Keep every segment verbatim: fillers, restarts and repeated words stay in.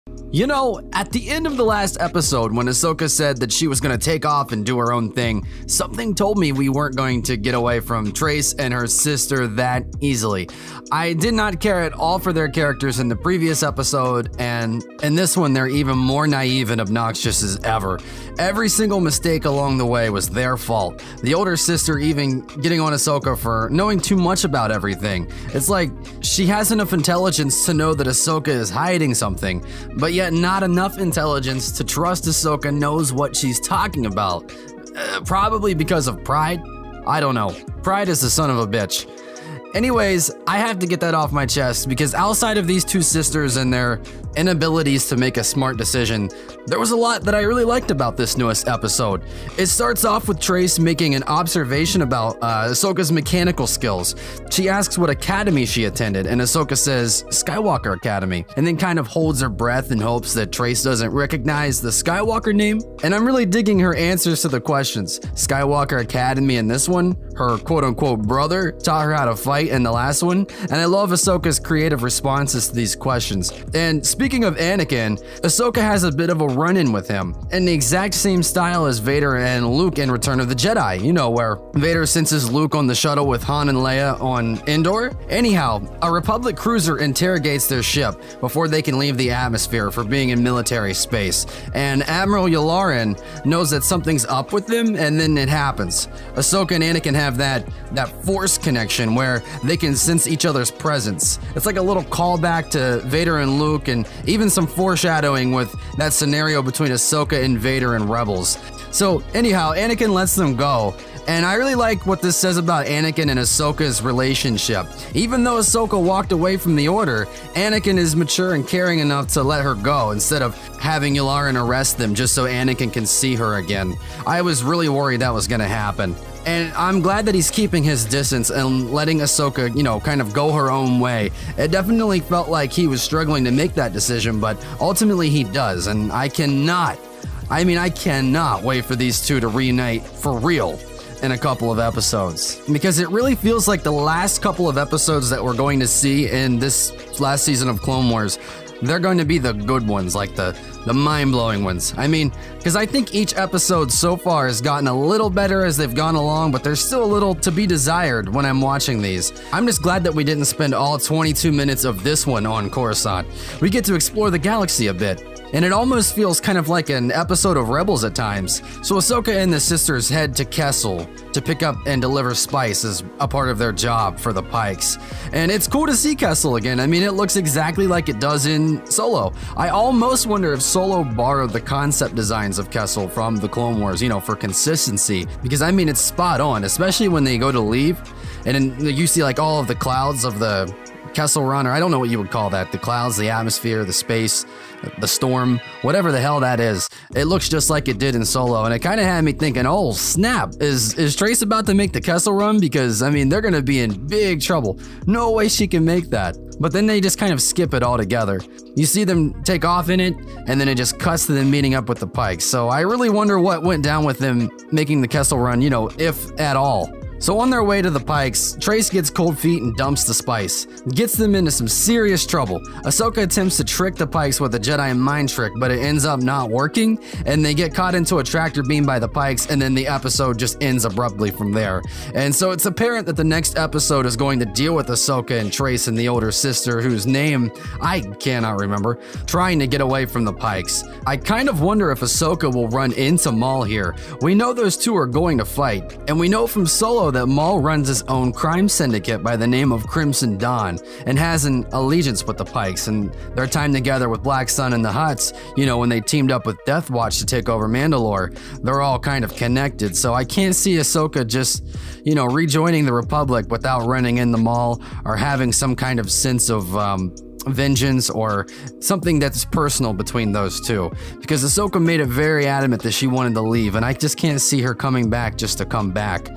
You know, at the end of the last episode, when Ahsoka said that she was going to take off and do her own thing, something told me we weren't going to get away from Trace and her sister that easily. I did not care at all for their characters in the previous episode, and in this one, they're even more naive and obnoxious as ever. Every single mistake along the way was their fault. The older sister even getting on Ahsoka for knowing too much about everything. It's like she has enough intelligence to know that Ahsoka is hiding something, but yet not enough intelligence to trust Ahsoka knows what she's talking about. Uh, probably because of pride? I don't know. Pride is the son of a bitch. Anyways, I have to get that off my chest because outside of these two sisters and their inabilities to make a smart decision, there was a lot that I really liked about this newest episode. It starts off with Trace making an observation about uh, Ahsoka's mechanical skills. She asks what academy she attended, and Ahsoka says Skywalker Academy, and then kind of holds her breath in hopes that Trace doesn't recognize the Skywalker name. And I'm really digging her answers to the questions. Skywalker Academy in this one, her quote-unquote brother taught her how to fight in the last one, and I love Ahsoka's creative responses to these questions. And speaking of Anakin, Ahsoka has a bit of a run-in with him, in the exact same style as Vader and Luke in Return of the Jedi, you know, where Vader senses Luke on the shuttle with Han and Leia on Endor. Anyhow, a Republic cruiser interrogates their ship before they can leave the atmosphere for being in military space, and Admiral Yularen knows that something's up with them, and then it happens. Ahsoka and Anakin have that, that force connection where they can sense each other's presence. It's like a little callback to Vader and Luke, and even some foreshadowing with that scenario between Ahsoka and Vader and Rebels. So anyhow, Anakin lets them go, and I really like what this says about Anakin and Ahsoka's relationship. Even though Ahsoka walked away from the Order, Anakin is mature and caring enough to let her go instead of having Yularen arrest them just so Anakin can see her again. I was really worried that was gonna happen. And I'm glad that he's keeping his distance and letting Ahsoka, you know, kind of go her own way. It definitely felt like he was struggling to make that decision, but ultimately he does, and I cannot, I mean, I cannot wait for these two to reunite for real in a couple of episodes, because it really feels like the last couple of episodes that we're going to see in this last season of Clone Wars, they're going to be the good ones, like the, the mind-blowing ones. I mean, because I think each episode so far has gotten a little better as they've gone along, but there's still a little to be desired when I'm watching these. I'm just glad that we didn't spend all twenty-two minutes of this one on Coruscant. We get to explore the galaxy a bit, and it almost feels kind of like an episode of Rebels at times. So Ahsoka and the sisters head to Kessel to pick up and deliver spice as a part of their job for the Pikes. And it's cool to see Kessel again. I mean, it looks exactly like it does in Solo. I almost wonder if Solo borrowed the concept designs of Kessel from the Clone Wars, you know, for consistency, because I mean, it's spot on, especially when they go to leave and then you see like all of the clouds of the Kessel Run, or I don't know what you would call that, the clouds, the atmosphere, the space, the storm, whatever the hell that is. It looks just like it did in Solo, and it kind of had me thinking, oh snap, is, is Trace about to make the Kessel Run? Because, I mean, they're going to be in big trouble. No way she can make that. But then they just kind of skip it altogether. You see them take off in it, and then it just cuts to them meeting up with the Pikes. So I really wonder what went down with them making the Kessel Run, you know, if at all. So on their way to the Pikes, Trace gets cold feet and dumps the spice. Gets them into some serious trouble. Ahsoka attempts to trick the Pikes with a Jedi mind trick, but it ends up not working, and they get caught into a tractor beam by the Pikes, and then the episode just ends abruptly from there. And so it's apparent that the next episode is going to deal with Ahsoka and Trace and the older sister, whose name I cannot remember, trying to get away from the Pikes. I kind of wonder if Ahsoka will run into Maul here. We know those two are going to fight, and we know from Solo that Maul runs his own crime syndicate by the name of Crimson Dawn and has an allegiance with the Pikes, and their time together with Black Sun and the Hutts, you know, when they teamed up with Death Watch to take over Mandalore, they're all kind of connected. So I can't see Ahsoka just, you know, rejoining the Republic without running into Maul or having some kind of sense of um, vengeance or something that's personal between those two, because Ahsoka made it very adamant that she wanted to leave, and I just can't see her coming back just to come back.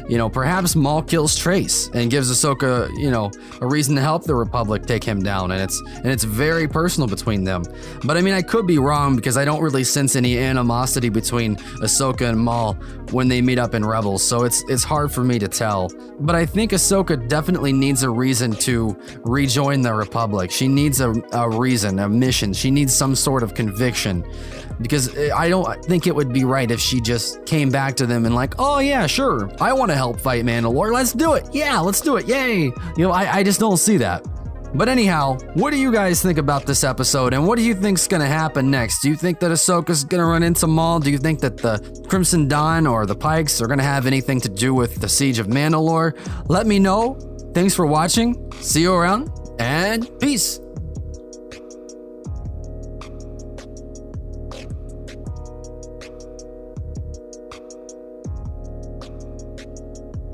you know, perhaps Maul kills Trace and gives Ahsoka, you know, a reason to help the Republic take him down, and it's and it's very personal between them. But I mean, I could be wrong because I don't really sense any animosity between Ahsoka and Maul when they meet up in Rebels, so it's it's hard for me to tell. But I think Ahsoka definitely needs a reason to rejoin the Republic. She needs a, a reason, a mission. She needs some sort of conviction, because I don't think it would be right if she just came back to them and like, oh yeah, sure, I want to help fight Mandalore, let's do it, yeah, let's do it, yay. You know, I, I just don't see that. But anyhow, what do you guys think about this episode, and what do you think's gonna happen next? Do you think that Ahsoka's gonna run into Maul? Do you think that the Crimson Dawn or the Pikes are gonna have anything to do with the Siege of Mandalore? Let me know. Thanks for watching, see you around, and peace.